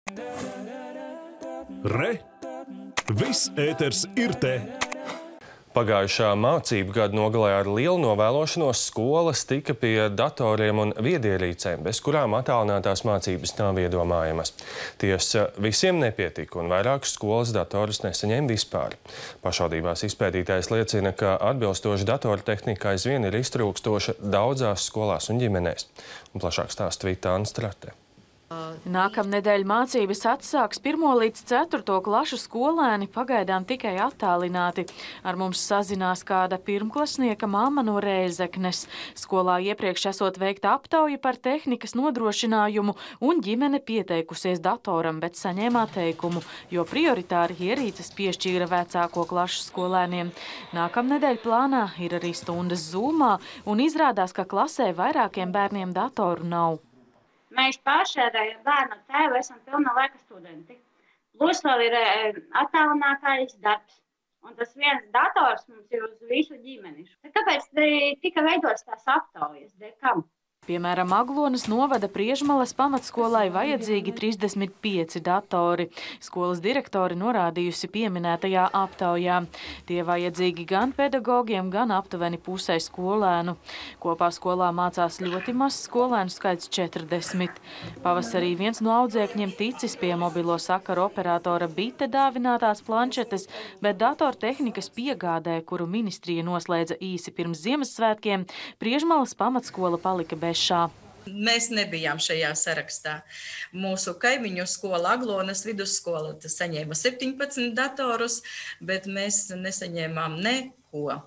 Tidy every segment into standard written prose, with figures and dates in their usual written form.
Re! Viss ēters ir te! Pagājušā mācību gada nogalē ar lielu novēlošanos skolas tika pie datoriem un viedierīcēm, bez kurām attālinātās mācības nav iedomājamas. Tiesa, visiem nepietika un vairākas skolas datorus nesaņēma vispār. Pašvaldībās izpētītājs liecina, ka atbilstoša datortehnika aizvien ir iztrūkstoša daudzās skolās un ģimenēs. Un plašāk stāsta Vitāna Strate. Nākamnedēļ mācības atsāks 1. līdz 4. klašu skolēni, pagaidām tikai attālināti. Ar mums sazinās kāda pirmklasnieka mamma no Rēzeknes. Skolā iepriekš esot veikta aptauja par tehnikas nodrošinājumu un ģimene pieteikusies datoram, bet saņēma atteikumu, jo prioritāri ierīces piešķīra vecāko klašu skolēniem. Nākamnedēļ plānā ir arī stundas Zoomā un izrādās, ka klasē vairākiem bērniem datoru nav. Mēs pāršērējam bērnu tēvu, esam pilna laika studenti. Plus vēl ir attālinātais darbs. Un tas viens dators mums ir uz visu ģimeni. Kāpēc tika veidots tās aptaujas? Dēļ kam? Piemēram, Aglonas novada Priežmalas pamatskolai vajadzīgi 35 datori. Skolas direktori norādījusi pieminētajā aptaujā. Tie vajadzīgi gan pedagogiem, gan aptuveni pusē skolēnu. Kopā skolā mācās ļoti mazs skolēnu skaits 40. Pavasarī viens no audzēkņiem ticis pie mobilo sakaru operatora Bite dāvinātās planšetes, bet datortehnikas piegādē, kuru ministrija noslēdza īsi pirms Ziemassvētkiem, Priežmalas pamatskola palika bez šā. Mēs nebijām šajā sarakstā. Mūsu kaimiņu skola, Aglonas vidusskola, saņēma 17 datorus, bet mēs nesaņēmām neko.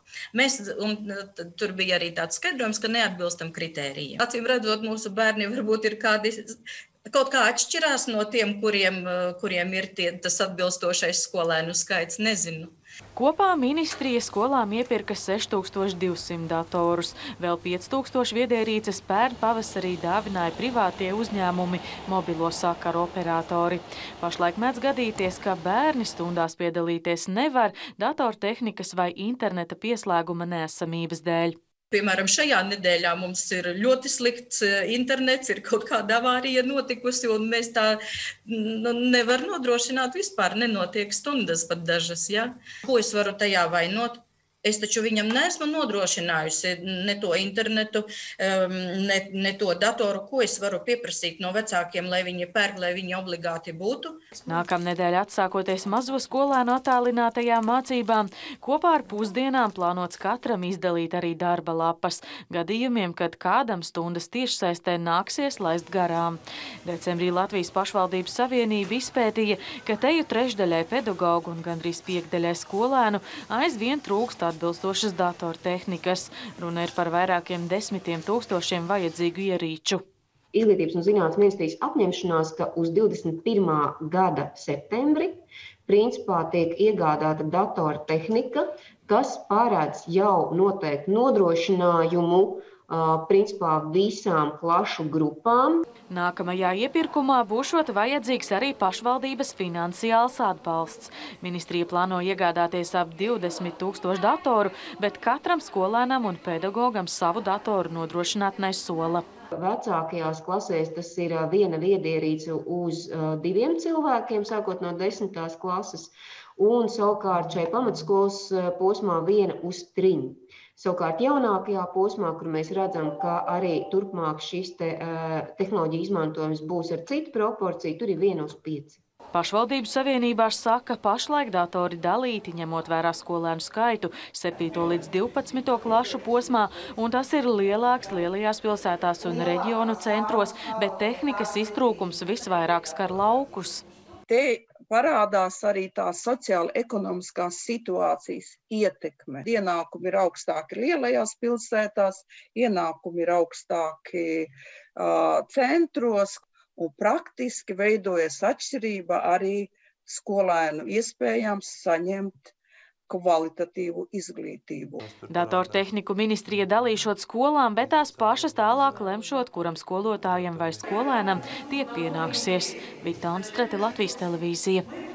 Tur bija arī tāds skaidrojums, ka neatbilstam kritērijiem. Acīm redzot, mūsu bērni varbūt ir kaut kā atšķirās no tiem, kuriem ir tas atbilstošais skolēnu skaits, nezinu. Kopā ministrija skolām iepirka 6200 datorus. Vēl 5000 viedierīces pērn pavasarī dāvināja privātie uzņēmumi, mobilo sakaru operatori. Pašlaik mēdz gadīties, ka bērni stundās piedalīties nevar datortehnikas vai interneta pieslēguma neesamības dēļ. Piemēram, šajā nedēļā mums ir ļoti slikts internets, ir kaut kāda avārija notikusi, un mēs tā nevar nodrošināt vispār, nenotiek stundas pat dažas. Ja? Ko es varu tajā vainot? Es taču viņam neesmu nodrošinājusi ne to internetu, ne to datoru, ko es varu pieprasīt no vecākiem, lai viņi pērk, lai viņi obligāti būtu. Nākamnedēļ atsākoties mazo skolēnu attālinātajām mācībām, kopā ar pusdienām plānots katram izdalīt arī darba lapas, gadījumiem, kad kādam stundas tiešsaistē nāksies laist garām. Decembrī Latvijas pašvaldības savienība izpētīja, ka teju trešdaļai pedagogu un gandrīz piekdaļai skolēnu aizvien trūkst atbilstošas datortehnikas. Runa ir par vairākiem 10 000 vajadzīgu ierīču. Izglītības un zinātnes ministrijas apņemšanās, ka uz 21. gada septembri principā tiek iegādāta datortehnika, kas paredz jau noteikti nodrošinājumu principā visām klašu grupām. Nākamajā iepirkumā būšot vajadzīgs arī pašvaldības finansiāls atbalsts. Ministrija plāno iegādāties ap 20 000 datoru, bet katram skolēnam un pedagogam savu datoru nodrošināt nesola. Vecākajās klasēs tas ir viena viedierīce uz 2 cilvēkiem, sākot no 10. klases, un savukārt šai pamatskolas posmā viena uz 3. Savukārt jaunākajā posmā, kur mēs redzam, ka arī turpmāk šis tehnoloģija izmantojums būs ar citu proporciju, tur ir 1 uz 5. Pašvaldību savienībās saka, pašlaik datori dalīti, ņemot vērā skolēnu skaitu 7. līdz 12. klašu posmā, un tas ir lielāks lielajās pilsētās un reģionu centros, bet tehnikas iztrūkums visvairāk skar laukus. Te parādās arī tā sociāla-ekonomiskās situācijas ietekme. Ienākumi ir augstāki lielajās pilsētās, ienākumi ir augstāki centros, un praktiski veidojas atšķirība arī skolēnu iespējām saņemt kvalitatīvu izglītību. Datortehniku ministrija dalīšot skolām, bet tās pašas tālāk lemšot, kuram skolotājam vai skolēnam tie pienāksies. Vitāna Strate, Latvijas televīzija.